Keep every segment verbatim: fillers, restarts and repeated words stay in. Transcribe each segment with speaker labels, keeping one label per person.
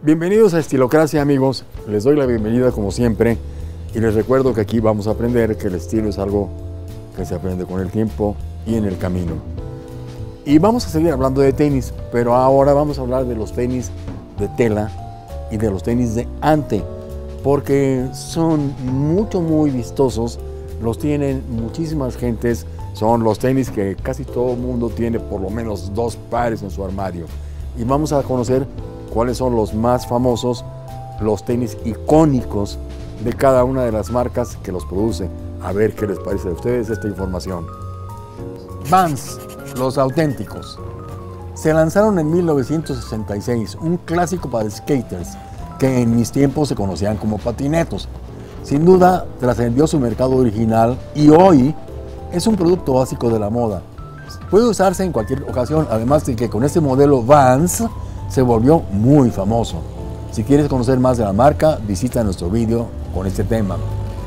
Speaker 1: Bienvenidos a Estilocracia, amigos. Les doy la bienvenida como siempre y les recuerdo que aquí vamos a aprender que el estilo es algo que se aprende con el tiempo y en el camino. Y vamos a seguir hablando de tenis, pero ahora vamos a hablar de los tenis de tela y de los tenis de ante, porque son mucho, muy vistosos, los tienen muchísimas gentes, son los tenis que casi todo el mundo tiene por lo menos dos pares en su armario. Y vamos a conocer cuáles son los más famosos, los tenis icónicos de cada una de las marcas que los produce. A ver qué les parece a ustedes esta información. Vans, los auténticos. Se lanzaron en mil novecientos sesenta y seis, un clásico para skaters que en mis tiempos se conocían como patinetos. Sin duda trascendió su mercado original y hoy es un producto básico de la moda. Puede usarse en cualquier ocasión, además de que con este modelo Vans se volvió muy famoso. Si quieres conocer más de la marca, visita nuestro vídeo con este tema.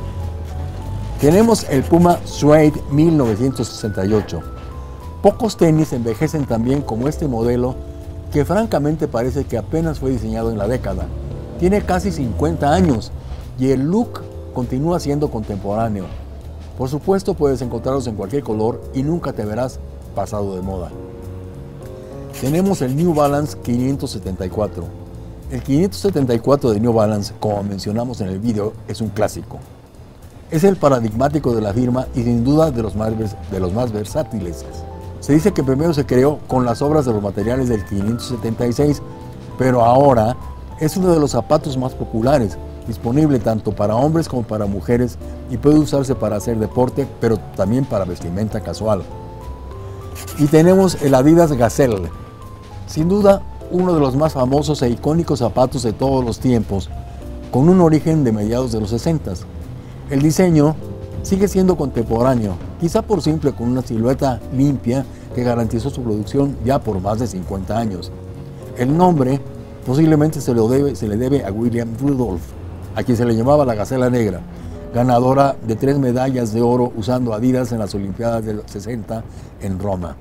Speaker 1: Tenemos el Puma Suede mil novecientos sesenta y ocho. Pocos tenis envejecen tan bien como este modelo, que francamente parece que apenas fue diseñado en la década. Tiene casi cincuenta años y el look continúa siendo contemporáneo. Por supuesto, puedes encontrarlos en cualquier color y nunca te verás pasado de moda. Tenemos el New Balance quinientos setenta y cuatro. El quinientos setenta y cuatro de New Balance, como mencionamos en el video, es un clásico. Es el paradigmático de la firma y sin duda de los más, de los más versátiles. Se dice que primero se creó con las obras de los materiales del quinientos setenta y seis, pero ahora es uno de los zapatos más populares, disponible tanto para hombres como para mujeres y puede usarse para hacer deporte, pero también para vestimenta casual. Y tenemos el Adidas Gazelle, sin duda uno de los más famosos e icónicos zapatos de todos los tiempos, con un origen de mediados de los sesenta. El diseño sigue siendo contemporáneo, quizá por simple con una silueta limpia que garantizó su producción ya por más de cincuenta años. El nombre posiblemente se, lo debe, se le debe a William Rudolph, a quien se le llamaba la Gacela Negra, ganadora de tres medallas de oro usando Adidas en las Olimpiadas del sesenta en Roma.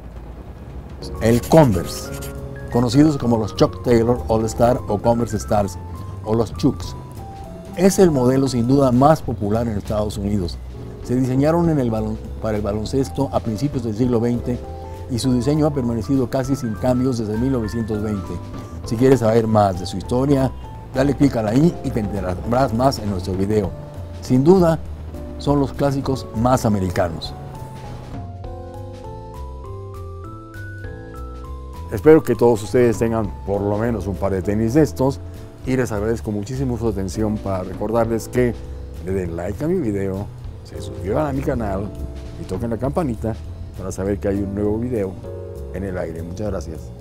Speaker 1: El Converse, conocidos como los Chuck Taylor All Star o Converse Stars o los Chucks, es el modelo sin duda más popular en Estados Unidos. Se diseñaron en el balon, para el baloncesto a principios del siglo veinte y su diseño ha permanecido casi sin cambios desde mil novecientos veinte. Si quieres saber más de su historia, dale clic ahí y te enterarás más en nuestro video. Sin duda, son los clásicos más americanos. Espero que todos ustedes tengan por lo menos un par de tenis de estos y les agradezco muchísimo su atención para recordarles que le den like a mi video, se suscriban a mi canal y toquen la campanita para saber que hay un nuevo video en el aire. Muchas gracias.